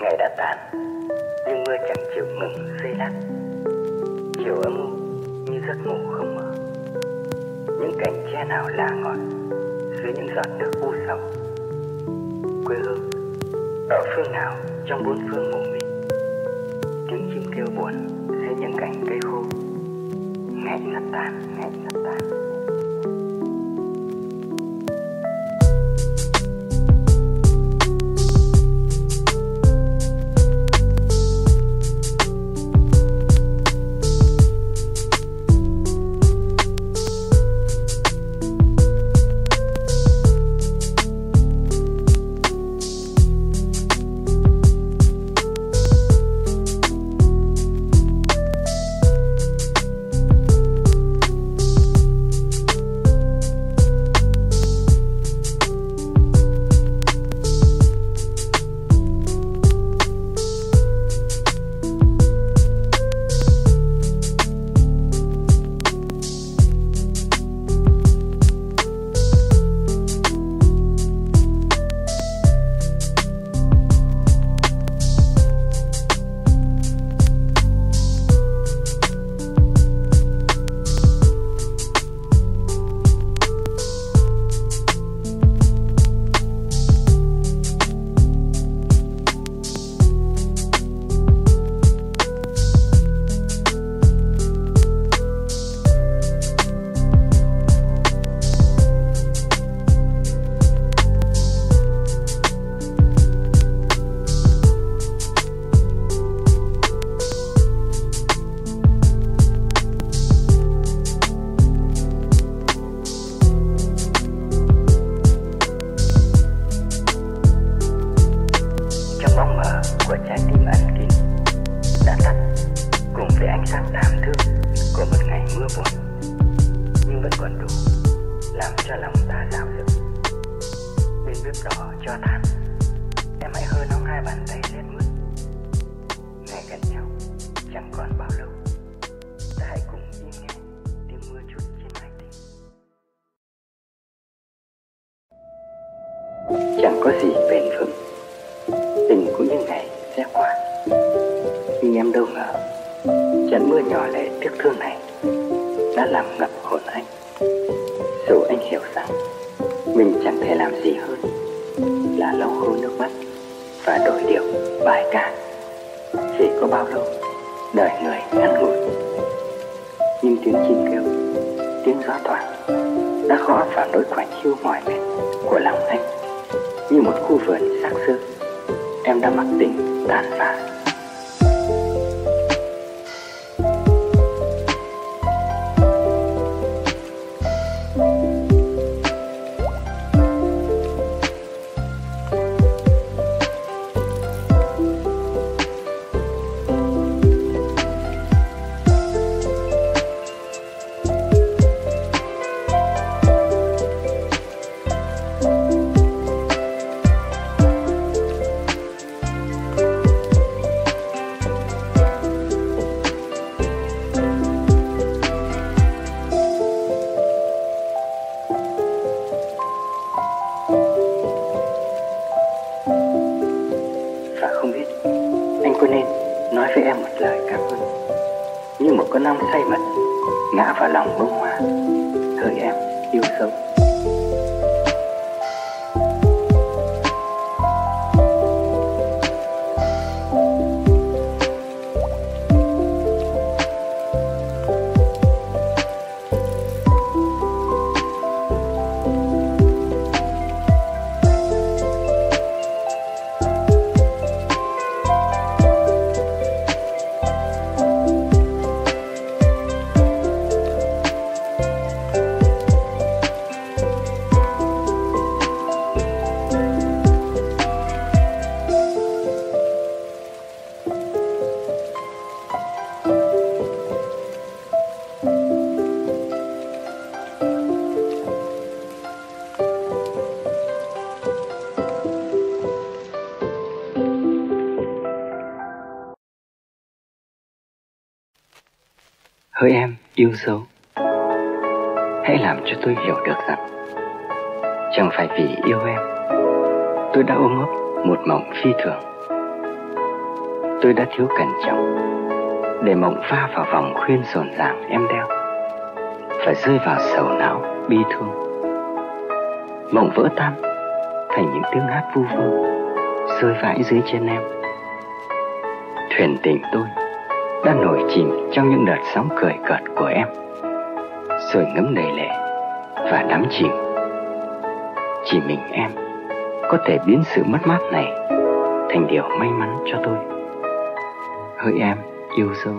Ngày đã tàn, nhưng mưa chẳng chịu ngừng giây lát. Chiều âm u như giấc ngủ không mơ. Những cành tre nào lá ngọt dưới những giọt nước u sầu. Quê hương ở phương nào trong bốn phương mù mịt. Tiếng chim kêu buồn dưới những cành cây khô. Ngày ngất tàn, ngày ngất tàn. Của trái tim ẩn kín đã tắt cùng với ánh sáng thảm thương của một ngày mưa buồn, nhưng vẫn còn đủ làm cho lòng ta dao dựng. Bên bếp đỏ cho than, em hãy hơ nóng hai bàn tay rét mướt. Ngày gần nhau chẳng còn bao lâu, ta hãy cùng im nghe tiếng mưa chút trên mái tình. Chẳng có gì bền vững, tình cũng như ngày sẽ qua. Nhưng em đâu ngờ trận mưa nhỏ lệ tiếc thương này đã làm ngập hồn anh. Dù anh hiểu rằng mình chẳng thể làm gì hơn là lau khô nước mắt và đổi điệu bài ca. Chỉ có bao lâu đời người ngắn ngủi, nhưng tiếng chim kêu, tiếng gió thoảng đã gõ vào nỗi khoảnh hiu mỏi mệt của lòng anh. Như một khu vườn xác xơ, em đã mặc tình tàn phá. Không biết anh có nên nói với em một lời cảm ơn, như một con ong say mật ngã vào lòng bông hoa. Hỡi em yêu dấu. Hỡi em yêu dấu, hãy làm cho tôi hiểu được rằng chẳng phải vì yêu em tôi đã ôm ấp một mộng phi thường. Tôi đã thiếu cẩn trọng để mộng pha vào vòng khuyên rộn ràng em đeo, phải rơi vào sầu não bi thương. Mộng vỡ tan thành những tiếng hát vu vơ rơi vãi dưới chân em. Thuyền tình tôi đã nổi chìm trong những đợt sóng cười cợt của em, rồi ngấm đầy lệ và đắm chìm. Chỉ mình em có thể biến sự mất mát này thành điều may mắn cho tôi. Hỡi em yêu dấu.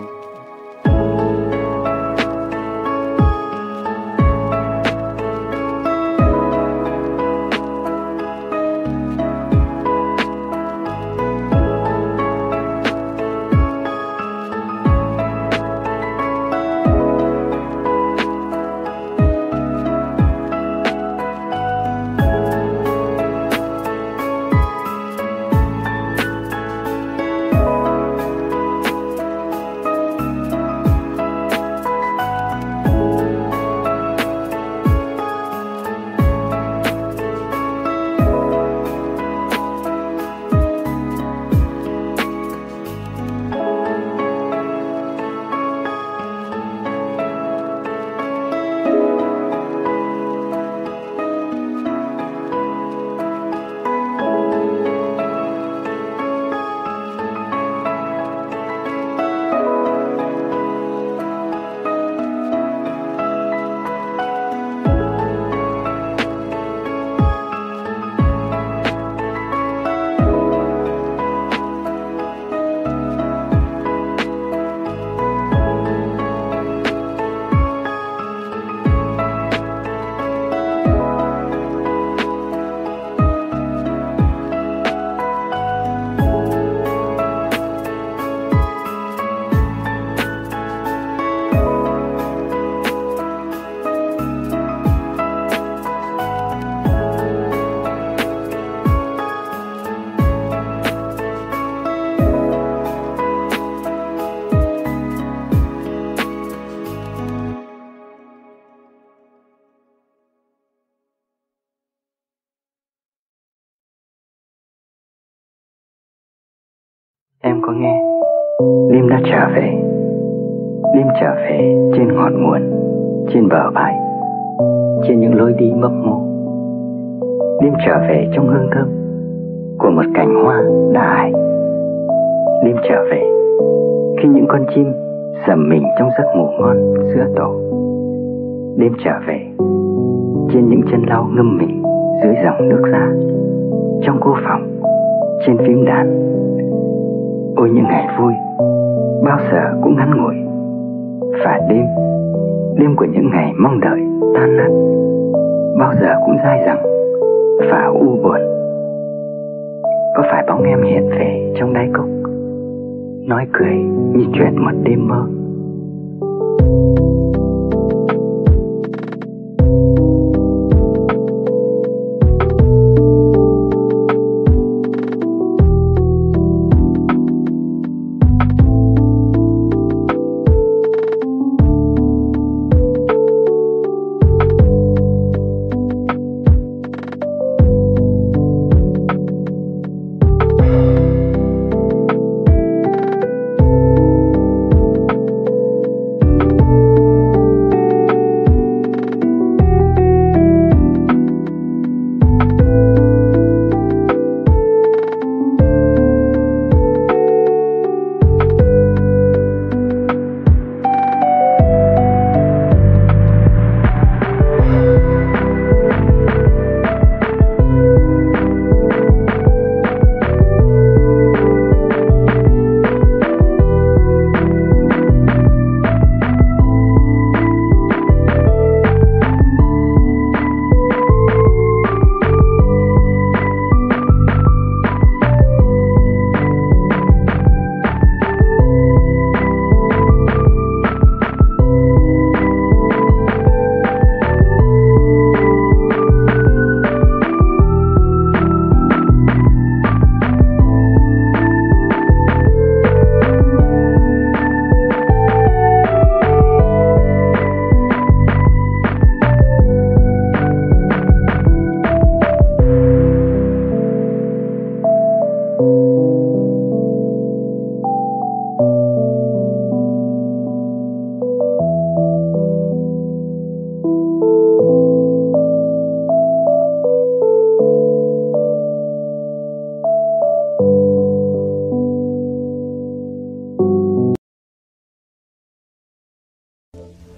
Em có nghe Liêm đã trở về. Liêm trở về trên ngọn nguồn, trên bờ bãi, trên những lối đi mấp mô. Liêm trở về trong hương thơm của một cành hoa đã ải. Liêm trở về khi những con chim dầm mình trong giấc ngủ ngon giữa tổ. Liêm trở về trên những chân lau ngâm mình dưới dòng nước ra, trong cô phòng, trên phím đàn. Ôi những ngày vui bao giờ cũng ngắn ngủi, và đêm của những ngày mong đợi tan nát bao giờ cũng dai dẳng và u buồn. Có phải bóng em hiện về trong đáy cốc, nói cười như chuyện một đêm mơ?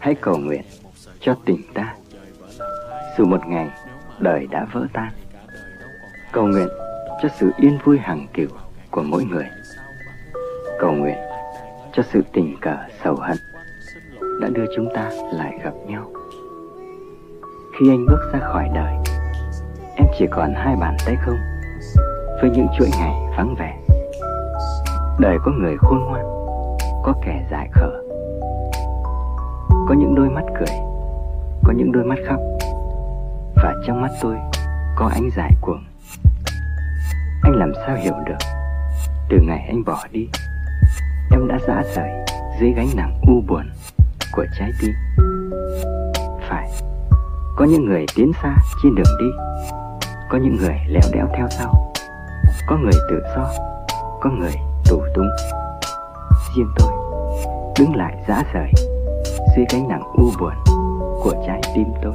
hãy cầu nguyện cho tình ta, dù một ngày đời đã vỡ tan. Cầu nguyện cho sự yên vui hằng cửu của mỗi người. Cầu nguyện cho sự tình cờ sầu hận đã đưa chúng ta lại gặp nhau. Khi anh bước ra khỏi đời, em chỉ còn hai bàn tay không với những chuỗi ngày vắng vẻ. Đời có người khôn ngoan, có kẻ dại khờ, có những đôi mắt cười, có những đôi mắt khóc, và trong mắt tôi có ánh dại cuồng. Anh làm sao hiểu được, từ ngày anh bỏ đi, em đã rã rời dưới gánh nặng u buồn của trái tim. Phải, có những người tiến xa trên đường đi, có những người lẽo đẽo theo sau, có người tự do, có người tù túng. Riêng tôi đứng lại rã rời dưới gánh nặng u buồn của trái tim tôi.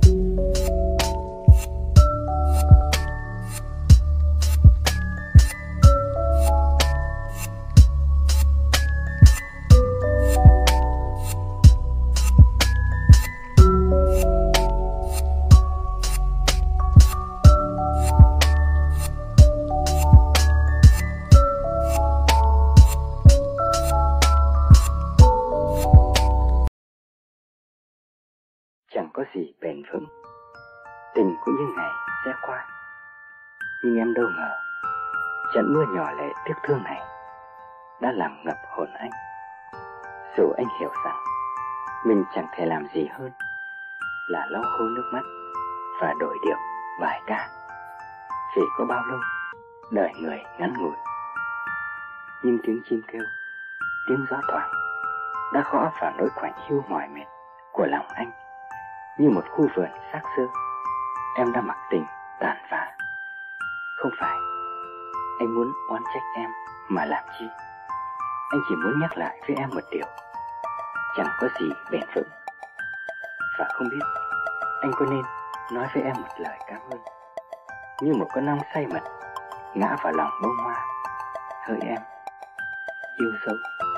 Chẳng có gì bền vững, tình cũng như ngày sẽ qua. Nhưng em đâu ngờ, trận mưa nhỏ lệ tiếc thương này đã làm ngập hồn anh. Dù anh hiểu rằng mình chẳng thể làm gì hơn là lau khô nước mắt và đổi điệu bài ca. Vì có bao lâu đời người ngắn ngủi. Nhưng tiếng chim kêu, tiếng gió thoảng đã gõ vào nỗi quạnh hiu mỏi mệt của lòng anh. Như một khu vườn xác xơ, em đã mặc tình tàn phá. Không phải anh muốn oán trách em mà làm chi. Anh chỉ muốn nhắc lại với em một điều, chẳng có gì bền vững. Và không biết anh có nên nói với em một lời cảm ơn, như một con ong say mật ngã vào lòng bông hoa hỡi em yêu dấu.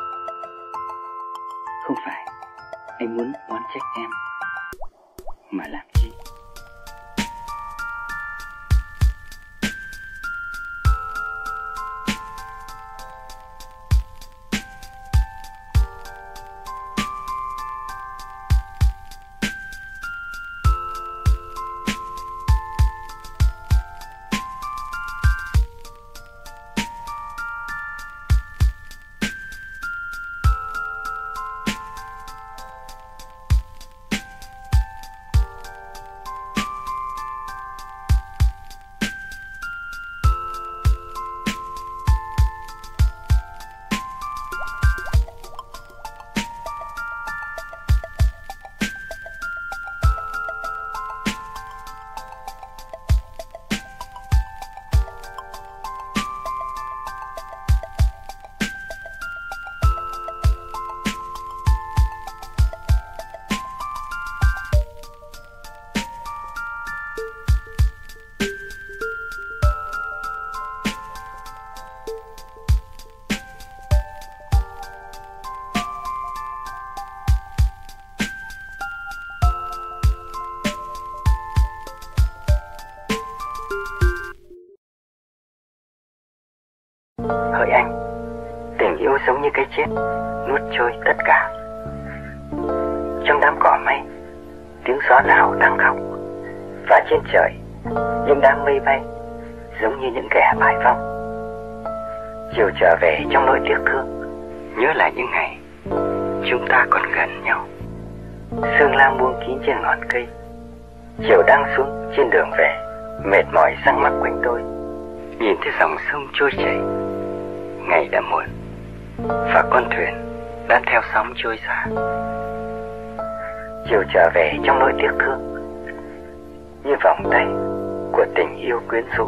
Không phải anh muốn oán trách em mà làm chi. Hỡi anh, tình yêu giống như cái chết nuốt trôi tất cả. Trong đám cỏ mây, tiếng gió nào đang khóc, và trên trời những đám mây bay giống như những kẻ bãi vong. Chiều trở về trong nỗi tiếc thương, nhớ lại những ngày chúng ta còn gần nhau. Sương lam buông kín trên ngọn cây, chiều đang xuống trên đường về, mệt mỏi răng mắc quanh tôi. Nhìn thấy dòng sông trôi chảy, ngày đã muộn và con thuyền đã theo sóng trôi xa. Chiều trở về trong nỗi tiếc thương, như vòng tay của tình yêu quyến rũ.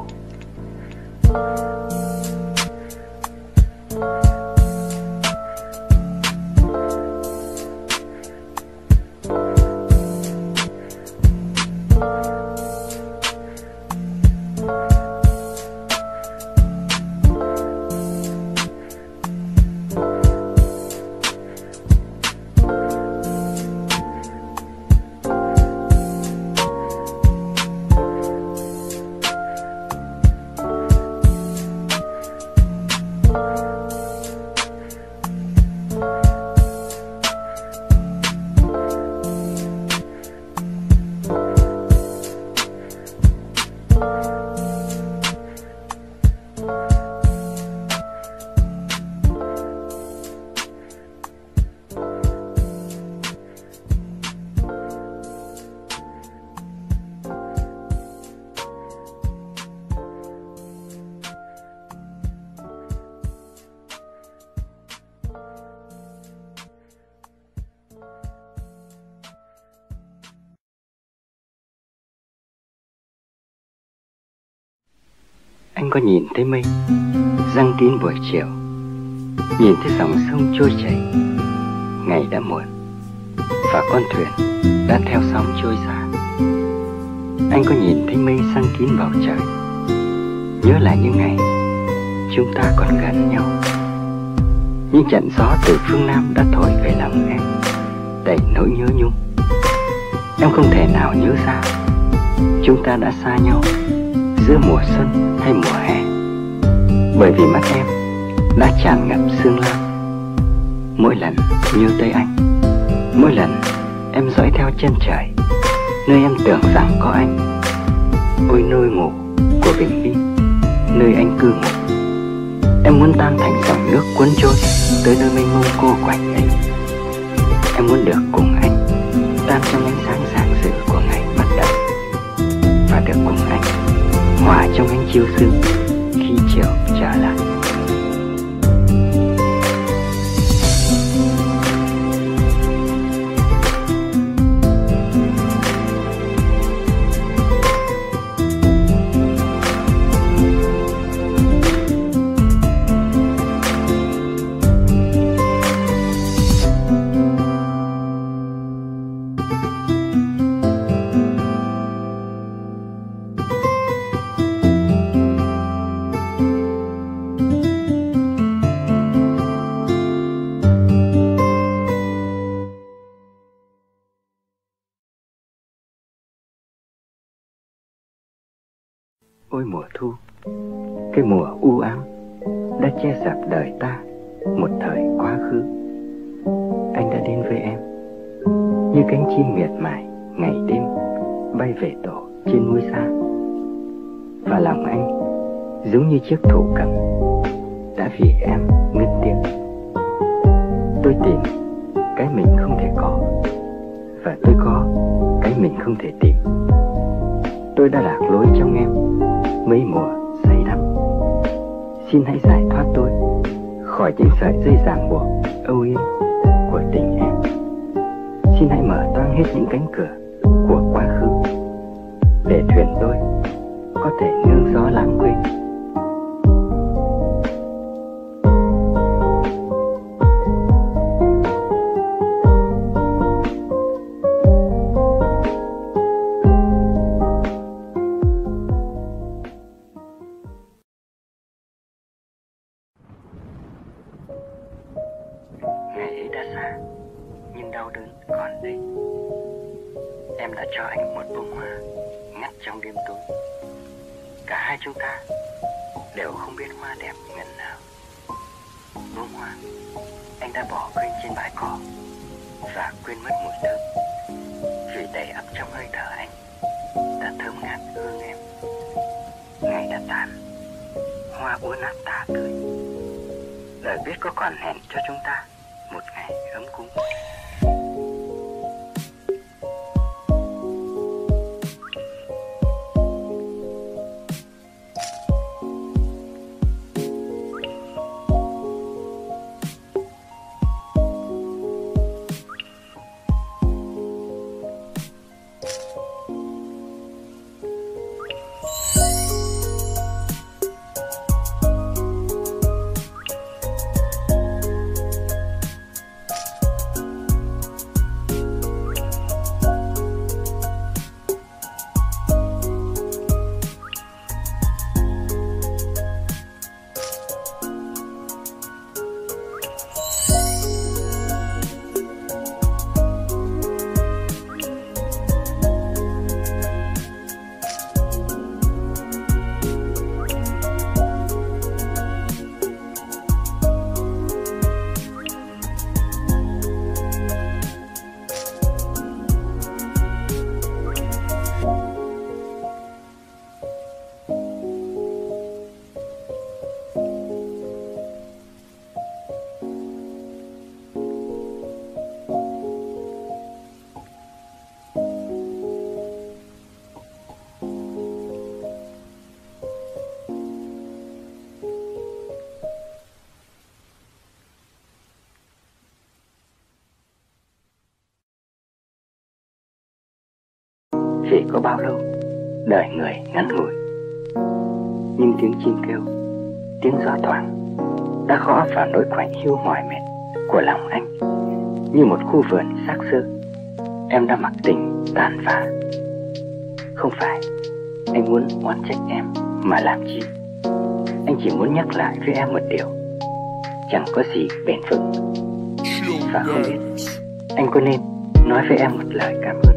Anh có nhìn thấy mây răng kín buổi chiều, nhìn thấy dòng sông trôi chảy. Ngày đã muộn và con thuyền đã theo sóng trôi xa. Anh có nhìn thấy mây răng kín bầu trời, nhớ lại những ngày chúng ta còn gần nhau. Những trận gió từ phương Nam đã thổi về lòng em đầy nỗi nhớ nhung. Em không thể nào nhớ ra chúng ta đã xa nhau giữa mùa xuân hay mùa hè, bởi vì mắt em đã tràn ngập sương lam. Mỗi lần nhớ tới anh, mỗi lần em dõi theo chân trời, nơi em tưởng rằng có anh. Ôi nơi ngủ của bình minh, nơi anh cư ngụ, em muốn tan thành dòng nước cuốn trôi tới nơi mênh mông cô quạnh ấy. Em muốn được cùng anh tan trong ánh sáng rạng rỡ của ngày bắt đầu, và được cùng anh hòa trong ánh chiều sương khi chiều trở lại. Ôi mùa thu, cái mùa u ám đã che dập đời ta một thời quá khứ. Anh đã đến với em như cánh chim miệt mài ngày đêm bay về tổ trên núi xa. Và lòng anh giống như chiếc thổ cầm đã vì em ngất tiếng. Tôi tìm cái mình không thể có, và tôi có cái mình không thể tìm. Tôi đã lạc lối trong em mấy mùa say đắm. Xin hãy giải thoát tôi khỏi những sợi dây ràng buộc âu yếm của tình em. Xin hãy mở toang hết những cánh cửa của quá khứ, để thuyền tôi có thể nương gió lãng quên. Ngày ấy đã xa, nhưng đau đớn còn đây. Em đã cho anh một bông hoa ngắt trong đêm tối. Cả hai chúng ta đều không biết hoa đẹp ngần nào. Bông hoa anh đã bỏ quên trên bãi cỏ, và quên mất mùi thơm, vì đầy ắp trong hơi thở anh đã thơm ngát hương em. Ngày đã tàn, hoa úa nát tả tươi. Đời biết có còn hẹn cho chúng ta một ngày ấm cúng. Vì có bao lâu đời người ngắn ngủi, Nhưng tiếng chim kêu, tiếng gió thoảng đã gõ vào nỗi quạnh hiu mỏi mệt của lòng anh. Như một khu vườn xác xơ, em đã mặc tình tàn phá. Không phải anh muốn oán trách em mà làm chi. Anh chỉ muốn nhắc lại với em một điều: chẳng có gì bền vững. Và không biết anh có nên nói với em một lời cảm ơn.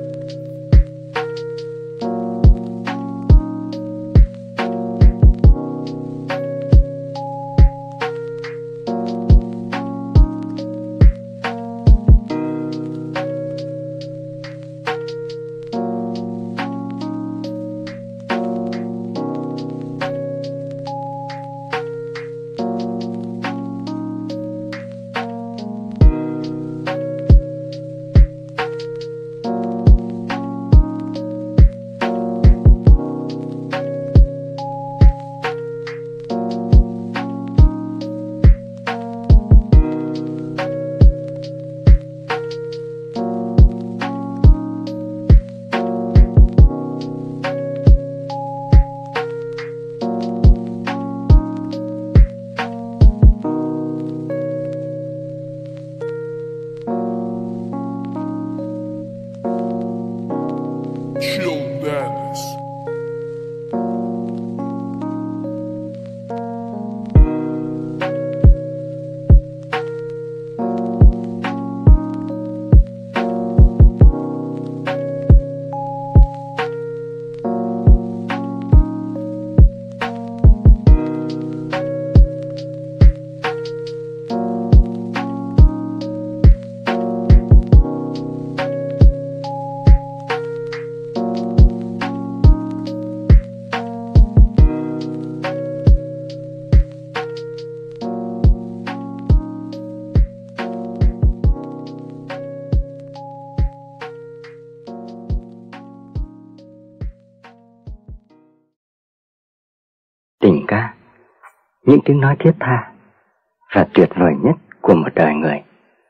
Tình ca, những tiếng nói thiết tha và tuyệt vời nhất của một đời người,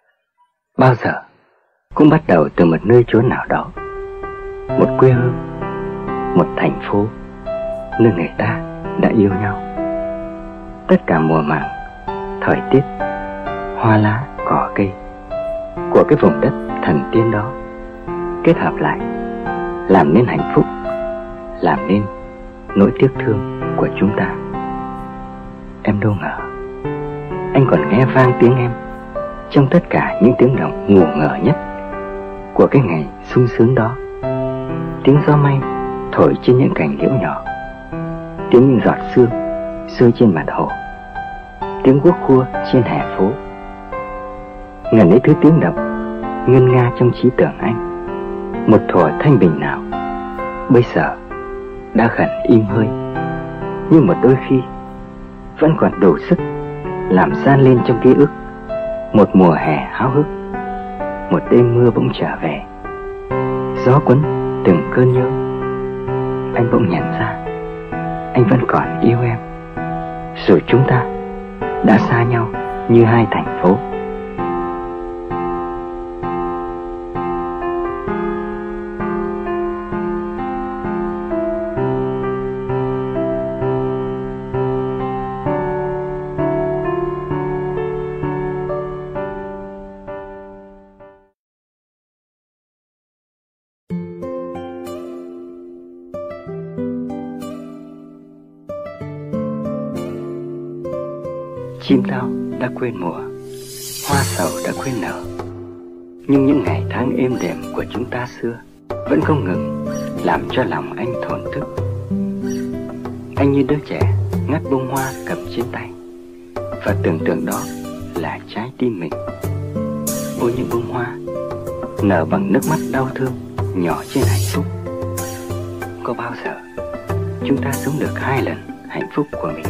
bao giờ cũng bắt đầu từ một nơi chốn nào đó, một quê hương, một thành phố, nơi người ta đã yêu nhau. Tất cả mùa màng, thời tiết, hoa lá, cỏ cây của cái vùng đất thần tiên đó kết hợp lại, làm nên hạnh phúc, làm nên nỗi tiếc thương của chúng ta. Em đâu ngờ anh còn nghe vang tiếng em trong tất cả những tiếng động ngủ ngờ nhất của cái ngày sung sướng đó. Tiếng gió may thổi trên những cành liễu nhỏ, tiếng những giọt sương rơi trên mặt hồ, tiếng guốc khua trên hè phố. Ngần ấy thứ tiếng động ngân nga trong trí tưởng anh. Một thuở thanh bình nào bây giờ đã gần im hơi, nhưng một đôi khi vẫn còn đủ sức làm gian lên trong ký ức một mùa hè háo hức, một đêm mưa bỗng trở về, gió cuốn từng cơn nhớ. Anh bỗng nhận ra anh vẫn còn yêu em, dù chúng ta đã xa nhau như hai thành phố. Chim tao đã quên mùa, hoa sầu đã quên nở, nhưng những ngày tháng êm đềm của chúng ta xưa vẫn không ngừng làm cho lòng anh thổn thức. Anh như đứa trẻ ngắt bông hoa cầm trên tay và tưởng tượng đó là trái tim mình. Ôi những bông hoa nở bằng nước mắt đau thương nhỏ trên hạnh phúc. Có bao giờ chúng ta sống được hai lần hạnh phúc của mình?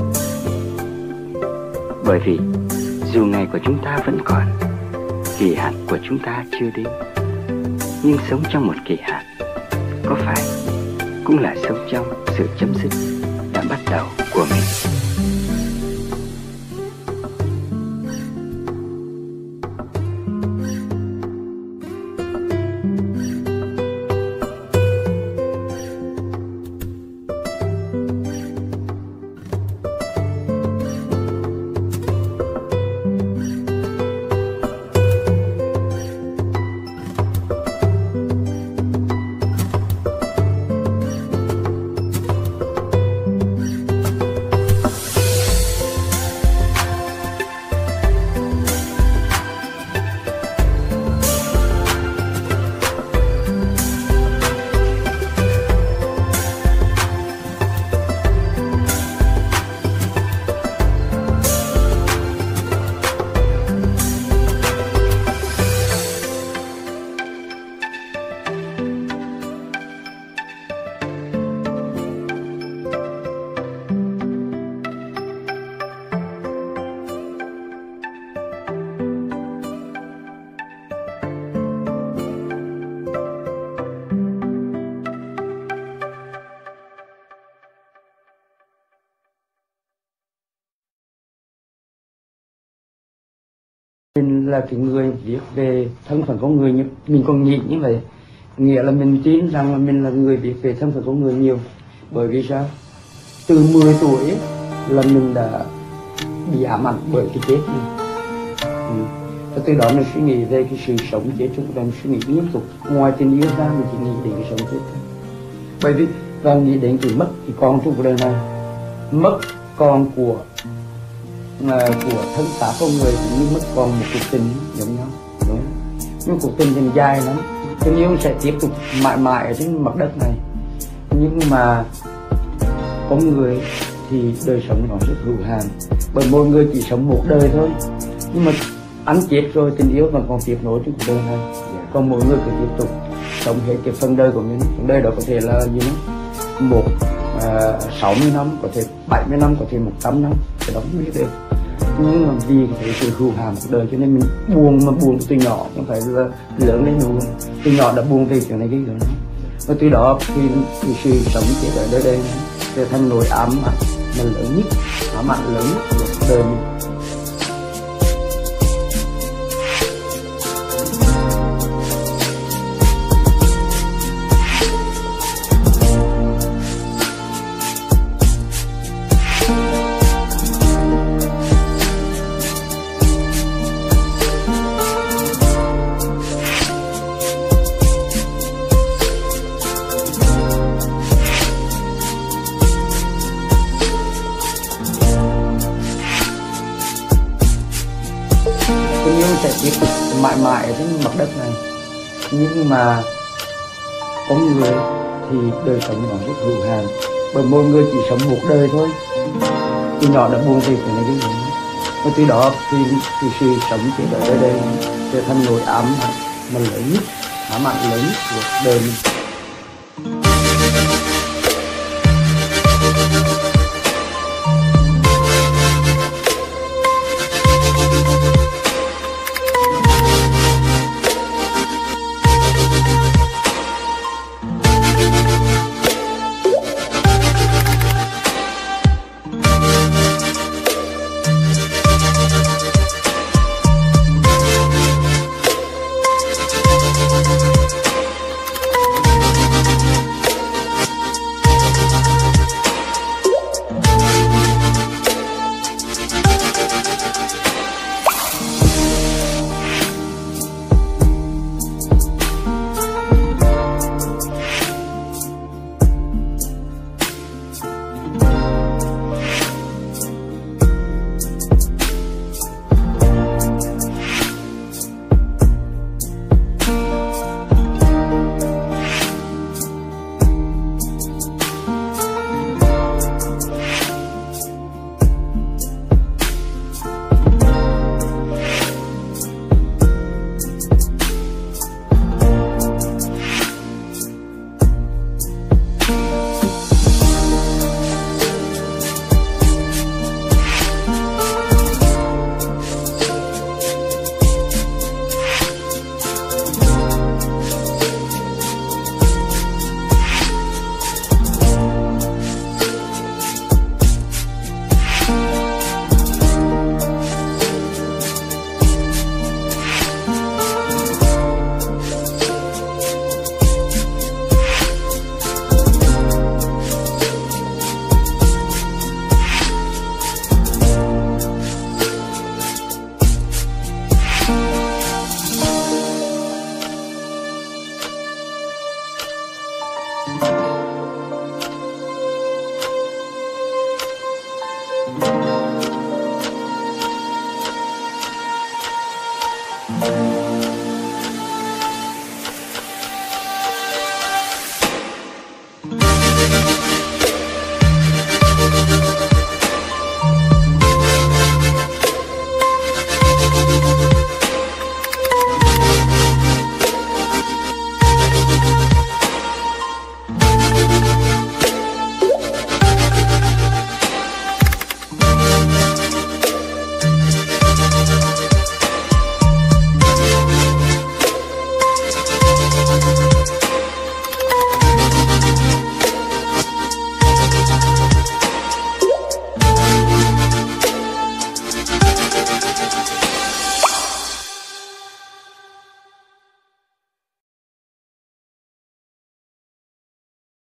Bởi vì dù ngày của chúng ta vẫn còn, kỳ hạn của chúng ta chưa đến, nhưng sống trong một kỳ hạn có phải cũng là sống trong sự chấm dứt đã bắt đầu của mình? Mình là cái người viết về thân phận con người, nhưng mình còn nghĩ như vậy, nghĩa là mình tin rằng là mình là người viết về thân phận con người nhiều. Bởi vì sao? Từ 10 tuổi là mình đã bị ám ảnh bởi cái chết này. Và từ đó mình suy nghĩ về cái sự sống chết trong cuộc đời, suy nghĩ liên tục. Ngoài tình yêu ra mình chỉ nghĩ đến cái sống chết thôi. Bởi vì và nghĩ đến cái mất cái con trong cuộc đời này, mất con của thân xác con người cũng như mất con một cuộc tình giống nhau, đúng không? Nhưng cuộc tình thì dài lắm, tình yêu sẽ tiếp tục mãi mãi ở trên mặt đất này. Nhưng mà con người thì đời sống nó rất hữu hạn, bởi mỗi người chỉ sống một đời thôi. Nhưng mà anh chết rồi, tình yêu vẫn còn tiếp nối trong cuộc đời này. Còn mỗi người cứ tiếp tục sống hết cái phần đời của mình. Phần đời đó có thể là gì đó, 60 năm, có thể 70 năm, có thể 100 năm, cái đó không biết được. Nhưng mà vì cái sự hữu hạn cuộc đời cho nên mình buồn, mà buồn từ nhỏ, không phải là lớn lên buồn. Từ nhỏ đã buồn về chuyện này cái đó. Và từ đó khi cái sự sống chết ở đời đây trở thành nỗi ám ảnh mà lớn nhất, ám ảnh lớn nhất của cuộc đời mình. Tình yêu sẽ tiếp tục mãi mãi ở trên mặt đất này. Nhưng mà con người thì đời sống nó rất hữu hạn, bởi mỗi người chỉ sống một đời thôi. Từ nhỏ đã buông về cái này cái gì. Và từ đó thì sự sống chết ở đây trở thành nỗi ám ảnh mà lớn nhất, ám ảnh lớn nhất của đời mình.